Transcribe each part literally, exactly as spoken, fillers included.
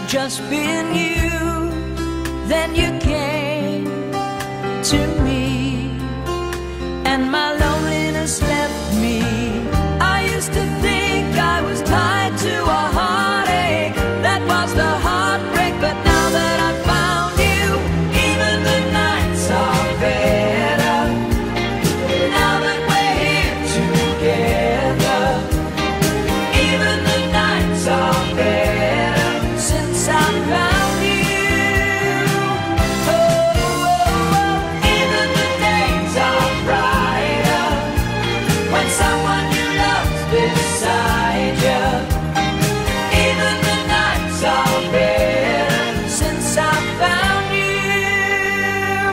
just been you. Then you came to me, and my loneliness left me. I used to think I was tied to a heartache that was the heartbreak, but now that I found you, even the nights are better. Now that we're here together, even the nights are better since I found you. Oh, oh, oh. Even the days are brighter when someone you love's beside you. Even the nights are better since I found you.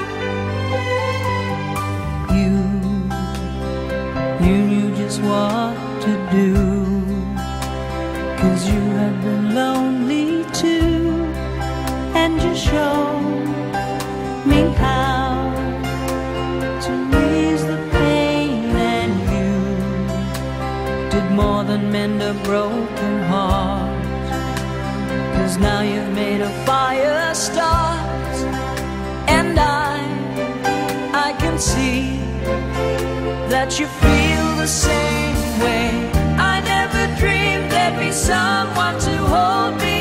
You, you knew just what to do, 'cause you have been lonely too, and you showed me how to ease the pain, and you did more than mend a broken heart, 'cause now you've made a fire start, and I, I can see that you feel the same way. I never dreamed there'd be someone to hold me